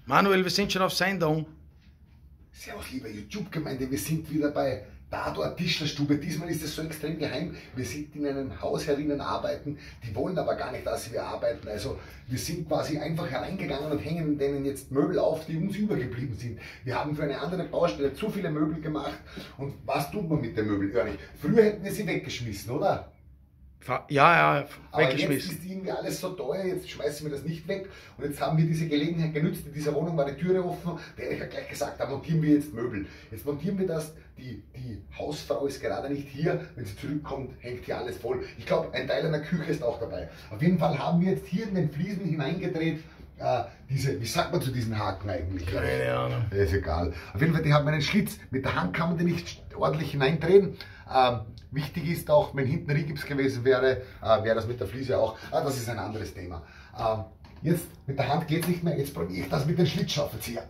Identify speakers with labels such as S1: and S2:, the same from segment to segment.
S1: Manuel, wir sind schon auf Sendung.
S2: Servus, lieber YouTube-Gemeinde, wir sind wieder bei Dador Tischlerstube. Diesmal ist es so extrem geheim. Wir sind in einem Haus herinnen arbeiten, die wollen aber gar nicht, dass wir arbeiten. Also wir sind quasi einfach hereingegangen und hängen denen jetzt Möbel auf, die uns übergeblieben sind. Wir haben für eine andere Baustelle zu viele Möbel gemacht. Und was tut man mit den Möbeln? Gar nicht. Früher hätten wir sie weggeschmissen, oder?
S1: Ja,
S2: aber
S1: weggeschmissen.
S2: jetzt ist irgendwie alles so teuer, jetzt schmeißen wir das nicht weg. Und jetzt haben wir diese Gelegenheit genützt, in dieser Wohnung war die Türe offen, der Erich hat gleich gesagt, da montieren wir jetzt Möbel. Jetzt montieren wir das, die Hausfrau ist gerade nicht hier, wenn sie zurückkommt, hängt hier alles voll. Ich glaube, ein Teil einer Küche ist auch dabei. Auf jeden Fall haben wir jetzt hier in den Fliesen hineingedreht, wie sagt man zu diesen Haken eigentlich?
S1: Keine Ahnung.
S2: Ist egal. Auf jeden Fall, die haben einen Schlitz. Mit der Hand kann man die nicht ordentlich hineindrehen. Wichtig ist auch, wenn hinten Rigips gewesen wäre, wäre das mit der Fliese auch. Das ist ein anderes Thema. Jetzt mit der Hand geht es nicht mehr. Jetzt probiere ich das mit den Schlitzschraubenzieher.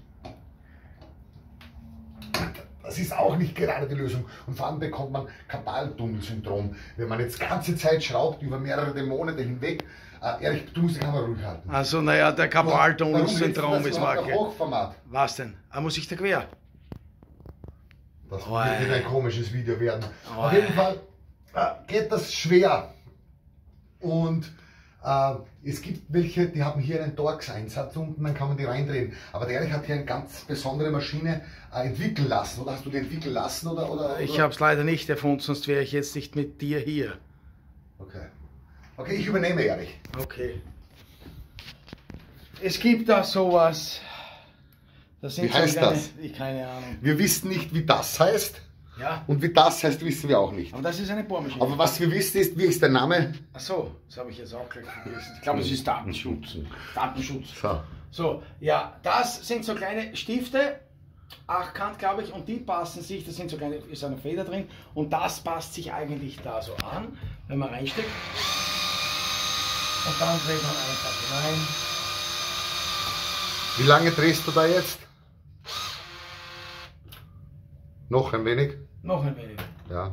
S2: Das ist auch nicht gerade die Lösung. Und vor allem bekommt man Karpaltunnelsyndrom. Wenn man jetzt ganze Zeit schraubt, über mehrere Monate hinweg. Erich, du musst die Kamera ruhig halten.
S1: Also, naja, der Karpaltunnelsyndrom ist wacker.
S2: Hochformat.
S1: Was denn? Muss ich da quer?
S2: Das wird ein komisches Video werden. Auf jeden Fall geht das schwer. Und es gibt welche, die haben hier einen Torx-Einsatz unten, dann kann man die reindrehen. Aber der Erich hat hier eine ganz besondere Maschine entwickeln lassen. Oder hast du die entwickeln lassen? Oder?
S1: Ich habe es leider nicht erfunden, sonst wäre ich jetzt nicht mit dir hier.
S2: Okay. Okay, ich übernehme, Erich.
S1: Okay. Es gibt da sowas. Das sind
S2: wie heißt
S1: so kleine,
S2: das?
S1: Keine Ahnung.
S2: Wir wissen nicht, wie das heißt.
S1: Ja.
S2: Und wie das heißt, wissen wir auch nicht.
S1: Aber das ist eine Bohrmaschine.
S2: Aber was wir wissen ist, wie ist der Name?
S1: Ach so, das habe ich jetzt auch gleich vergessen. Ich glaube, es ist Datenschutz. Datenschutz. So, ja, das sind so kleine Stifte, achtkant, glaube ich, und die passen sich, das sind so kleine, ist eine Feder drin, und das passt sich eigentlich da so an, wenn man reinsteckt. Und dann dreht man einfach hinein.
S2: Wie lange drehst du da jetzt? Noch ein wenig?
S1: Noch ein wenig.
S2: Ja.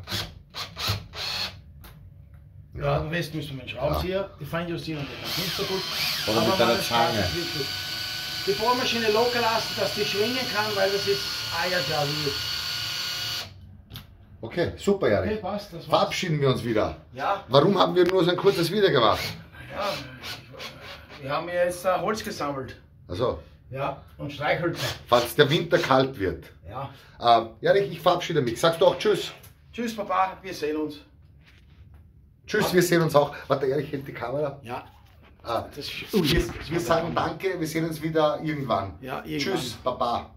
S1: Ja, den Rest müssen wir mit dem Schraubenzieher, die Feinjustierung geht das nicht so gut.
S2: Oder mit einer Zange.
S1: Die Bohrmaschine locker lassen, dass die schwingen kann, weil das ist Eierjahr.
S2: Okay, super, Erich.
S1: Okay, passt, das war's.
S2: Verabschieden wir uns wieder.
S1: Ja.
S2: Warum haben wir nur so ein kurzes Video gemacht?
S1: Ja, wir haben ja jetzt Holz gesammelt.
S2: Also.
S1: Ja, und Streichhölzer.
S2: Falls der Winter kalt wird.
S1: Ja.
S2: Erich, ich verabschiede mich. Sagst du auch Tschüss?
S1: Tschüss, Papa, wir sehen uns.
S2: Tschüss, wir sehen uns auch. Warte, Erich hält die Kamera.
S1: Ja.
S2: Wir sagen Danke, wir sehen uns wieder irgendwann.
S1: Ja, irgendwann.
S2: Tschüss, Papa.